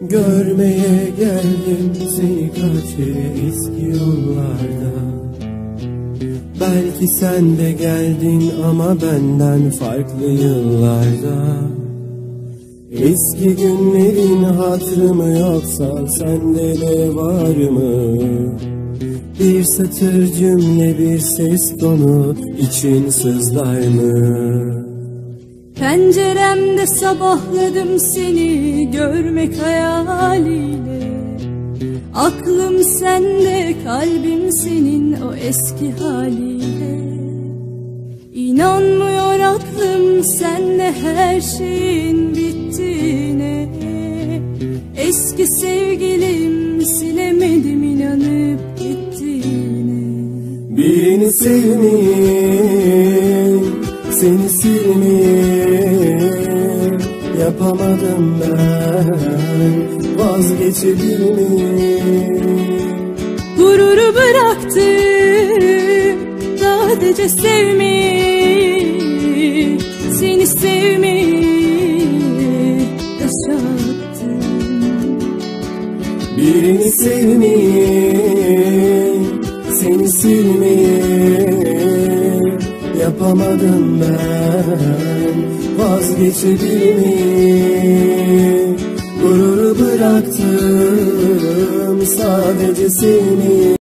Görmeye geldim seni kaç kere eski yollarda. Belki sen de geldin ama benden farklı yıllarda. Eski günlerin hatırı mı yoksa sende de var mı? Bir satır cümle, bir ses tonu için sızlar mı? Penceremde sabahladım seni görmek hayaliyle. Aklım sende, kalbim senin o eski haliyle. İnanmıyor aklım senle her şeyin bittiğine. Eski sevgilim silemedim inanıp gittiğine. Birini sevmeyeyim, seni silmeyeyim, yapamadım ben, vazgeçebilir miyim? Gururu bıraktım, sadece sevmeyi, seni sevmeyi yaşattım. Birini sevmeyeyim, seni silmeyeyim, yapamadım ben, vazgeçebilir miyim? Gururu bıraktım, sadece seni